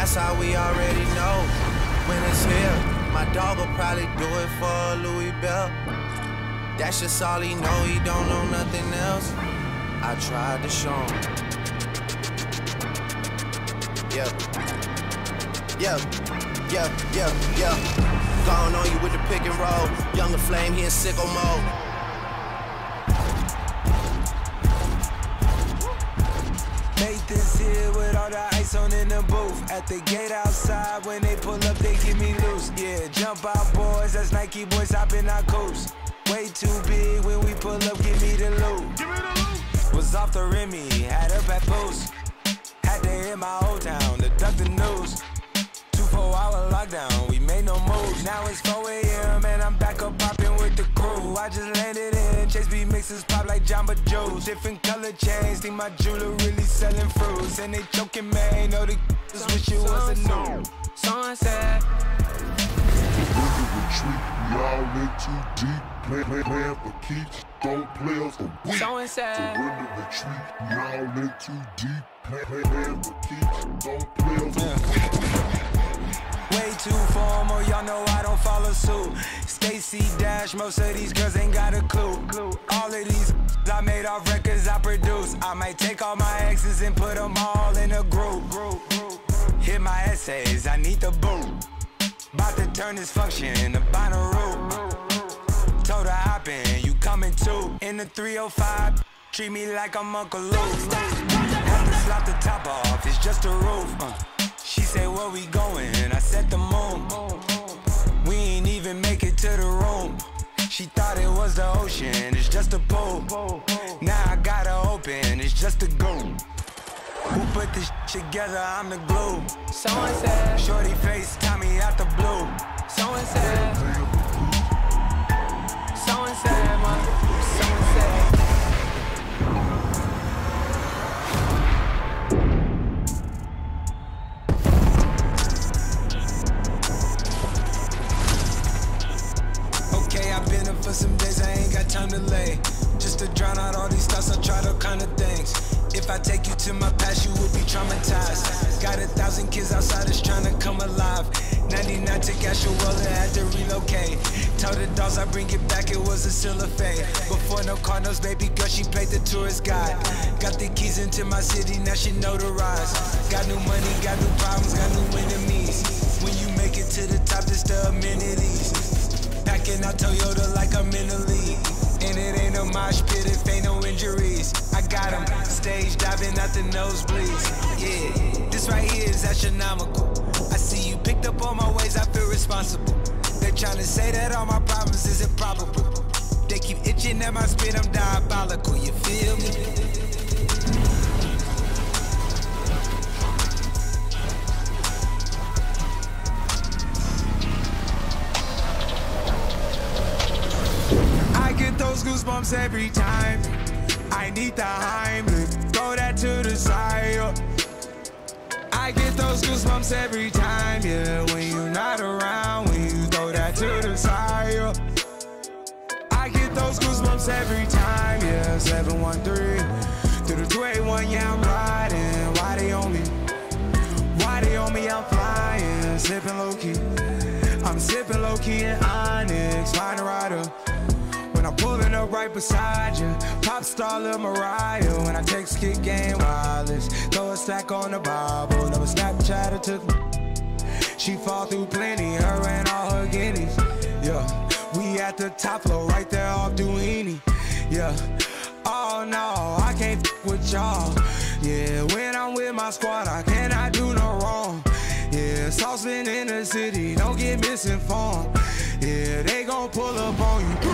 That's how we already know when it's here. My dog will probably do it for Louis Bell. That's just all he know, he don't know nothing else. I tried to show him. Gone on you with the pick and roll. Younger Flame, he in sicko mode. Made this here with all the ice on in the booth. At the gate outside, when they pull up, they give me loose. Yeah, jump out boys, that's Nike boys hopping our coast. Way too big when we pull up, give me the loot. Give me the loot. Was off the Remy, had up at Boost. Had to hit my old town to duck the news. 24-hour lockdown, we made no moves. Now it's 4 AM and I'm back up popping with the crew. I just landed in, Chase B mixes pop like Jamba Joe's. Different color chains, think my jeweler really selling fruits. And they joking, man, know the wish it was a new. Sunset. Retreat, we all in too deep. Playing for keeps, don't play us for weak. Surrender retreat, we all in too deep. Playing for keeps, don't play us for weak. Way too formal, y'all know I don't follow suit. Stacy Dash, most of these girls ain't got a clue. All of these I made off records I produce. I might take all my exes and put them all in a group. Hit my essays, I need the boot. About to turn this function into Bonnaroo. Told her hop in, you coming too. In the 305, treat me like I'm Uncle Luke. Have to slap the top off, it's just a roof. She said, where we going? I said the moon. We ain't even make it to the room. She thought it was the ocean, it's just a pool. Now I gotta open, it's just a goon. Who put this together? I'm the glue. Someone said, shorty face, Tommy out the blue. Someone said, someone said, someone said. Okay, I've been up for some days, I ain't got time to lay. Just to drown out all these thoughts, I tried all kind of things. If I take you to my past, you will be traumatized. Got 1,000 kids outside that's trying to come alive. 99 to gas, your wallet had to relocate. Told the dogs I bring it back, it was a still a fate. Before no car, no baby girl, she played the tourist guide. Got the keys into my city, now she notarized. Got new money, got new problems, got new enemies. When you make it to the top, just the amenities. Packing out Toyota like I'm in the league. And it ain't no mosh pit if ain't no injuries. I got them stage diving out the nosebleeds. Yeah, this right here is astronomical. I see you picked up on my ways, I feel responsible. They're trying to say that all my problems is improbable. They keep itching at my spit, I'm diabolical, you feel me? Those goosebumps every time. I need the Heimlich, throw that to the side. I get those goosebumps every time, yeah. When you're not around, when you throw that to the side. I get those goosebumps every time, yeah. 713 through the 281, yeah, I'm riding. Why they on me? Why they on me? I'm flying, sipping low key. I'm sipping low key in Onyx, find a rider. When I'm pulling up right beside you, pop star Lil Mariah. When I take skit game wireless, throw a stack on the Bible. Never Snapchat or took me. She fall through plenty, her and all her guineas. Yeah, we at the top floor, right there off Duini. Yeah, oh no, I can't f with y'all. Yeah, when I'm with my squad, I cannot do no wrong. Yeah, saucepan in the city, don't get misinformed. Yeah, they gon' pull up on you.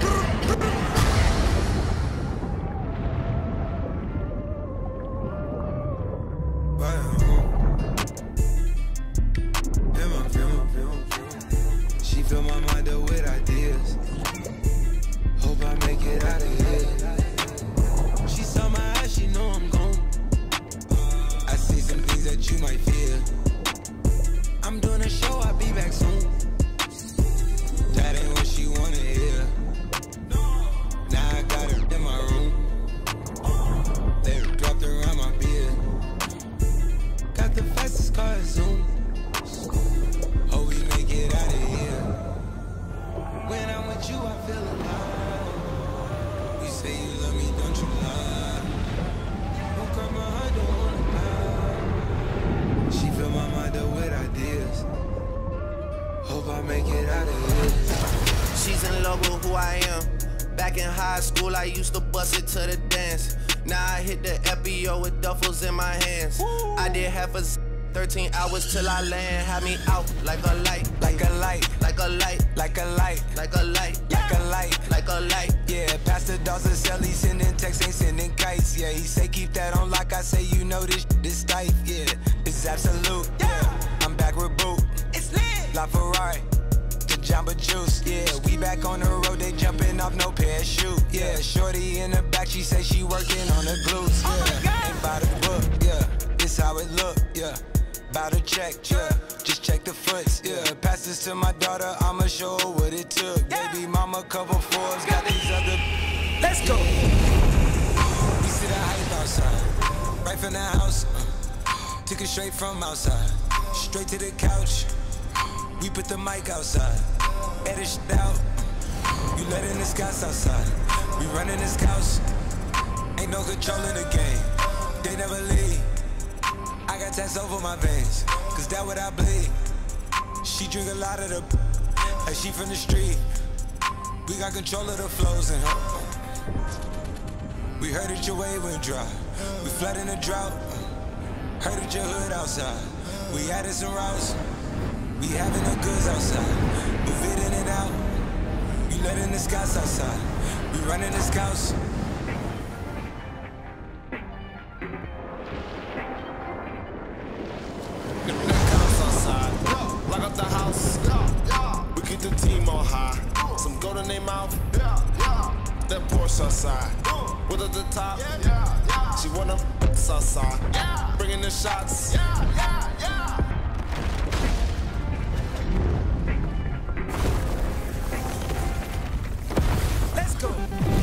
She fill my mind up with ideas. Hope I make it out of here. She saw my eyes, she know I'm gone. I see some things that you might fear. I'm doing a show, I'll be back soon. That ain't what she wanna hear. struggle who I am. Back in high school, I used to bust it to the dance. Now I hit the FBO with duffels in my hands. I did half a 13 hours till I land. Had me out like a light, like a light, like a light, like a light, like a light, like a light, like a light. Yeah, Pastor Dawson sell, he sending texts, ain't sending kites. Yeah, he say keep that on lock. I say you know this tight. Yeah, it's absolute. Yeah, I'm back with Boot. It's lit. La Ferrari. Jamba Juice, yeah, we back on the road, they jumping off no parachute, yeah, shorty in the back, she say she working on the glutes, yeah, ain't by the book, yeah, this how it look, yeah, bout to check, yeah, just check the foots, yeah, pass this to my daughter, I'ma show her what it took, baby mama cover fours, got these other, let's go, we see the hype outside, right from the house, took it straight from outside, straight to the couch. We put the mic outside, edit shit out. You letting the scouts outside. We running the scouts. Ain't no control in the game. They never leave. I got tats over my veins, cause that what I bleed. She drink a lot of the like she from the street. We got control of the flows in her. We heard that your wave went dry. We flooding the drought. Heard that your hood outside. We added some routes. We having the goods outside, move it in and out. You letting the scouts outside, we running the scouts. The cops outside, lock up the house. We keep the team on high. Some gold in their mouth. That Porsche outside, with at the top. She wanna outside, bringing the shots. Let's go.